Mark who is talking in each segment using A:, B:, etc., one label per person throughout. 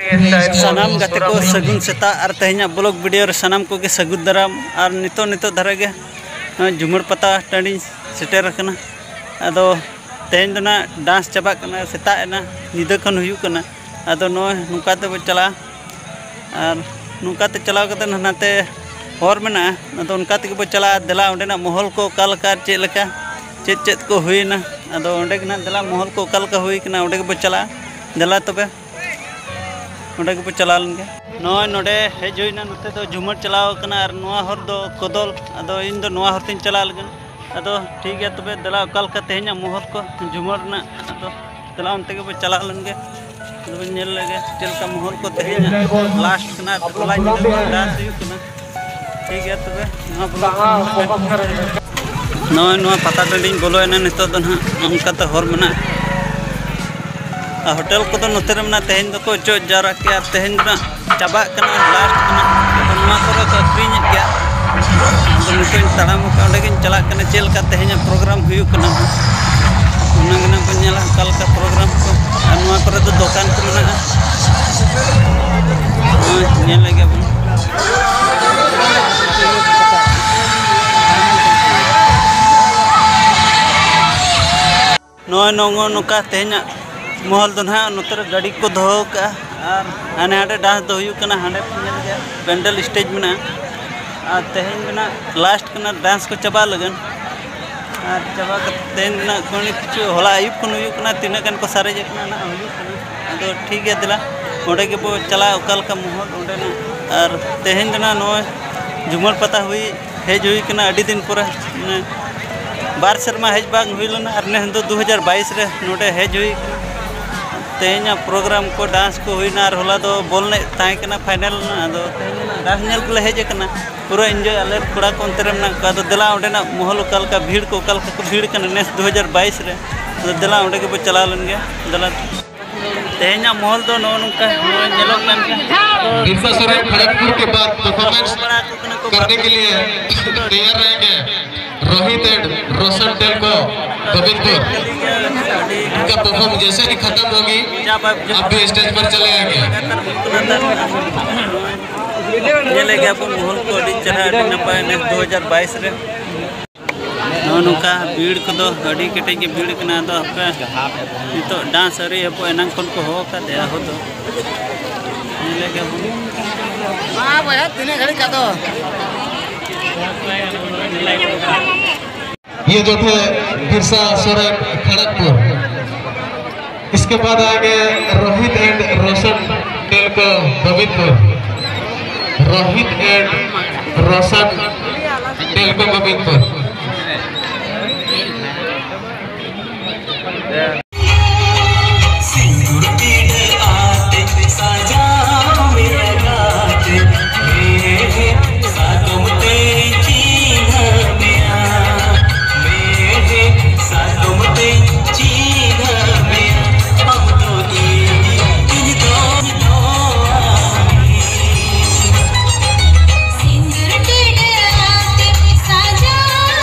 A: सानाम गाते को सगुन सेता और तेहना ब्लॉग वीडियो सानाम को के सगुन दाराम और नितो धारा के झुमर पता टाँडी सेटर करना अदो तेहन दो ना डांस चाबा करना सेता ना निदा खन हुयुक करना अदो नुकाते बो चला और नुकाते चलाव कते नाते हर मेना अदो उनकाते बो चला देला ओंडेना महल को कालका चेलका चेद को हुईना अदो ओंडे ना देला महल को कालका हुई कना ओंडे बो चला देला तबे ओंडे बो चला लनगे नय नोडे हेज हुईना नते दो झुमर चलाव कना और नोआ हर दो कोदल अदो इन दो नोआ हर तिन चला लगन अदो ठीक है तबे देला कालका तेहना महल को झुमर ना अदो देला उनते बो चला लनगे तबे नेल लगे चलका महल को तेहना लास्ट कना तोला डांस हुई कना ठीक है तबे नोआ पता टाँडी बोलोना नितो दो ना उनकाते हर मेना होटल को नोते मेना तेहन दो को चो जारा के तेहन ना चाबा कना लास्ट कना नोआ को अक्रीन गया नितो तड़ाम ओंडे चला कना चेलका तेहना प्रोग्राम हुई कना उन्ना बन नेला कालका प्रोग्राम को और नोआ करे दो दुकान को मेना नेल लगे बन नोय नोंगो नुका तेहना महल दो ना नोतर गाड़ी को दो का और हाने हाडे डांस दो हुई कना हाडे पेंडल स्टेज में और तेहन में लास्ट कना डांस को चबा लगन और चबा तेहन कोनी किछु होला आयुब को हुई कना तीना कन को सारे जकना ना हुई अदो ठीक है दिला ओंडे के बो चला ओकाल का महल ओंडे ना और तेहन ना नोय झुमर पता हुई हेज हुई कना अडी दिन पूरा बार शर्मा हेज बांग हुई लना और ने 2022 रे नोडे हेज हुई तेहना प्रोग्राम को डांस को हुईना और होला दो बोलने ताए कना फाइनल ना अदो डांस नेल को हेज कना पूरा एंजॉय अले कोड़ा को अंतरे में का दो देला ओंडे ना महल काल का भीड़ को भीड़ कना नेस 2022 रे तो देला ओंडे के बो चला लन गया देला तेहना महल दो नो नुका नेलोक लन के
B: बिरसा सोरेन खड़गपुर के बाद परफॉर्मेंस करने के लिए तैयार रहेंगे रोहित एंड रोशन टेलको गोविंदपुर इनका परफॉर्म जैसे ही खत्म होगी आप भी स्टेज पर चले आएंगे
A: ये ले गया महल को अड़ी चढ़ा अड़ी नपाय ने 2022 रे नुका भीड़ को दो अड़ी केटे के भीड़ कना दो आपका नितो डांस अरी हपो एनांग खन को हो का दे हो दो ये ले गया हां भैया तीन घड़ी का दो
B: ये जो थे बिरसा सोरेन खड़गपुर। इसके बाद आगे रोहित एंड रोशन टेलको गोविंदपुर। रोहित एंड रोशन टेलको गोविंदपुर।
C: साजा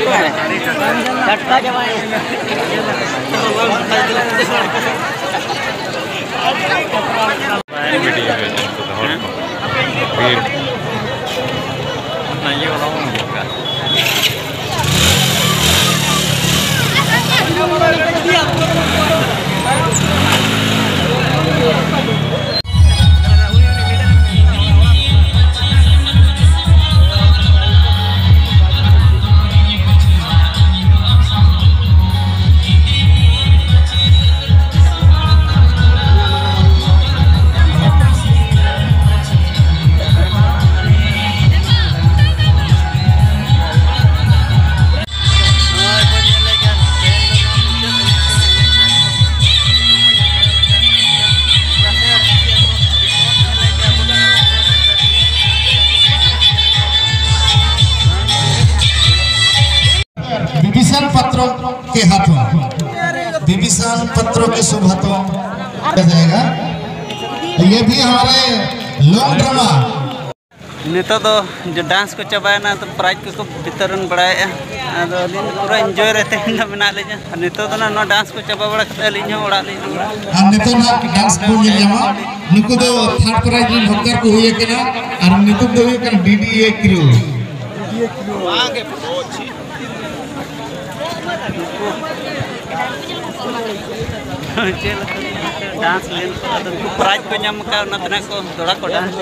B: विभीषण पत्रों के हाथों, विभीषण पत्रों के शुभ हाथों जाएगा। ये भी हमारे लॉन्ग ड्रामा
A: नितो तो जो डांस को चबाना तो प्राइज को वितरण बढ़ाया पूरा एंजॉय रहते हैं मेना लेजा नितो तो ना डांस को चबा बड़ा करते अलिन हो ओड़ा लेन
B: हम नितो ना डांस को ले जामा निको दो थर्ड प्राइज इन भक्कर को हुए के ना और नितो दो हुए के डीडीए क्रू आगे बहुत
A: डांस लेन को प्राइज को नाम का नतना को थोड़ा को डांस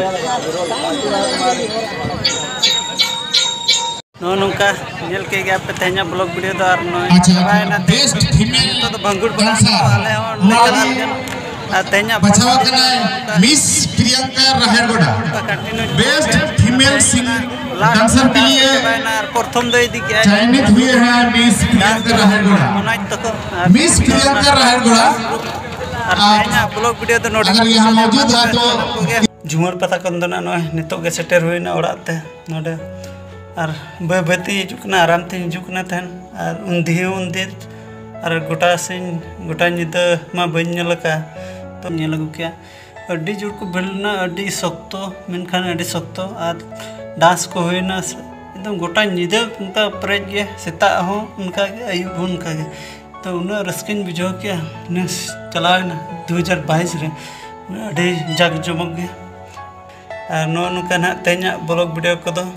A: नो नुका नेल के गया पे तेना ब्लॉग वीडियो दो और नो
B: अच्छा बेस्ट फीमेल
A: तो भंगुड़ डांसर तेना
B: बचावा करना miss Priyanka Rahergora best female singer dancer के लिए
A: प्रथम दो दी क्या
B: चयनित हुए हैं मिस प्रियंका राहेरगोड़ा मिस प्रियंका राहेरगोड़ा
A: तेना ब्लॉग वीडियो तो
B: अगर यहाँ मौजूद है तो
A: झुमर पता कंदो ना नो नितो के सेटर हुई ना ओड़ाते नोडे और बे बेती हिजुकना आराम ते हिजुकना थन और उन्दी और गोटा से गोटा निदा मा बन लका तो नेल अगु क्या अड्डी जोड़ को बेलना अड्डी सख्तो मेनखान अड्डी सख्तो और डांस को हुईना एकदम गोटा निदा उनका प्रेज के सेता हो उनका अयुब हो उनका तो उन्हें रस्किन बुझो क्या ने चलाना 2022 रे अड्डी जाग जमक गया और नो नुका ना तेना ब्लॉग वीडियो को दो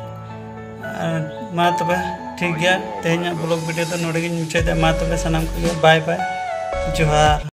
A: मा तबे ठीक गया तेना ब्लॉग वीडियो तो नोडे मुचादे मा तबे सनाम को बाय बाय जोहार।